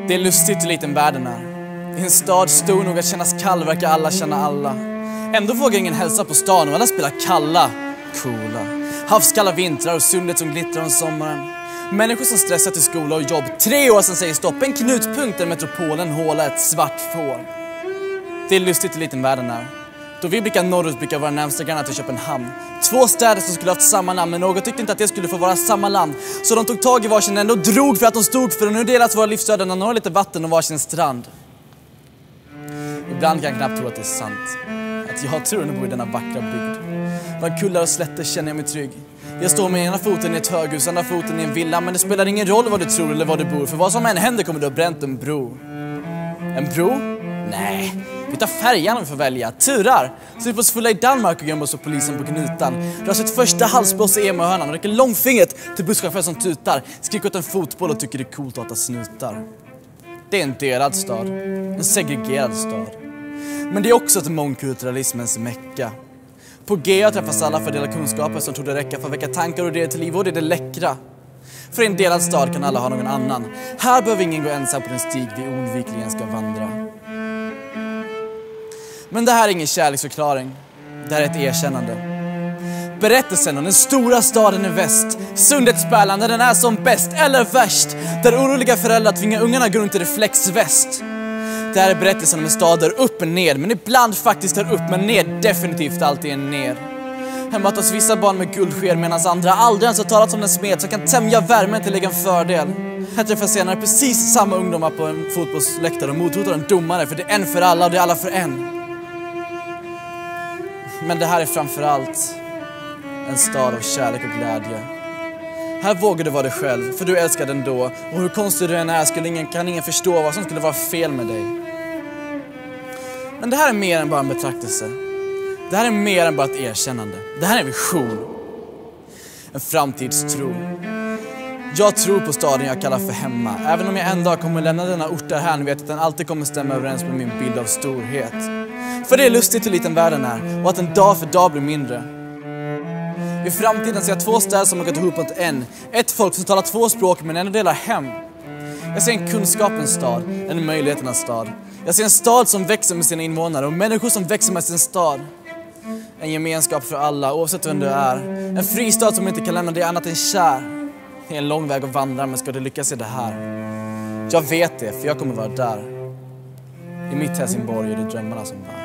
Det är lustigt hur liten världen är. I en stad stor nog att kännas kall verkar alla känna alla. Ändå vågar ingen hälsa på stan och alla spelar kalla, coola. Havskalla vintrar och sundet som glittrar om sommaren. Människor som stressar till skola och jobb. 3 år sedan säger stopp, en knutpunkt där metropolen hålar ett svart får. Det är lustigt hur liten världen är. Då vi blickar norrut blickar våra närmsta grannar till Köpenhamn. 2 städer som skulle haft samma namn, men något tyckte inte att det skulle få vara samma land. Så de tog tag i varsin ände och drog för att de stod för. Och nu delas våra livsöden av några lite vatten och varsin strand. Ibland kan jag knappt tro att det är sant. Att jag tror att jag bor i denna vackra bygd. Bland kullar och slätter känner jag mig trygg. Jag står med ena foten i ett höghus, andra foten i en villa. Men det spelar ingen roll vad du tror eller var du bor. För vad som än händer kommer du ha bränt en bro. En bro? Nej. Vi tar färjan om vi får välja. Turar! Så vi får oss fulla i Danmark och gömma oss på polisen på knutan. Drar sitt första halsblås i emo-hörnan och räcker långfingret till busschaufför som tutar. Skriker åt en fotboll och tycker det är coolt att hata snutar. Det är en delad stad. En segregerad stad. Men det är också ett mångkulturalismens mecka. På GA träffas alla för att dela kunskaper som trodde räcka för att väcka tankar och det till liv, och det är det läckra. För i en delad stad kan alla ha någon annan. Här behöver ingen gå ensam på den stig vi oundvikligen ska vandra. Men det här är ingen kärleksförklaring. Det här är ett erkännande. Berättelsen om den stora staden i väst. Sundets pärlan där den är som bäst eller värst. Där oroliga föräldrar tvingar ungarna gå runt i reflexväst. Det här är berättelsen om en stad där upp och ner. Men ibland faktiskt där upp men ner definitivt alltid är ner. Här matas vissa barn med guldsker medan andra aldrig ens har talat om en smed som kan tämja värmen till egen fördel. Här träffas senare precis samma ungdomar på en fotbollsläktare och mothotar en domare, för det är en för alla och det är alla för en. Men det här är framförallt en stad av kärlek och glädje. Här vågar du vara dig själv, för du älskar den då. Och hur konstig du än är kan ingen förstå vad som skulle vara fel med dig. Men det här är mer än bara en betraktelse. Det här är mer än bara ett erkännande. Det här är en vision. En framtidstro. Jag tror på staden jag kallar för hemma. Även om jag en dag kommer lämna denna ort där här, vet jag att den alltid kommer stämma överens med min bild av storhet. För det är lustigt hur liten världen är, och att en dag för dag blir mindre. I framtiden ser jag 2 städer som har gått ihop mot en. Ett folk som talar 2 språk men ändå delar hem. Jag ser en kunskapens stad, en möjligheternas stad. Jag ser en stad som växer med sina invånare och människor som växer med sin stad. En gemenskap för alla, oavsett vem du är. En fristad som inte kan lämna dig annat än kär. Det är en lång väg att vandra, men ska du lyckas i det här? Jag vet det, för jag kommer vara där. I mitt Helsingborg är det drömmarna som bär.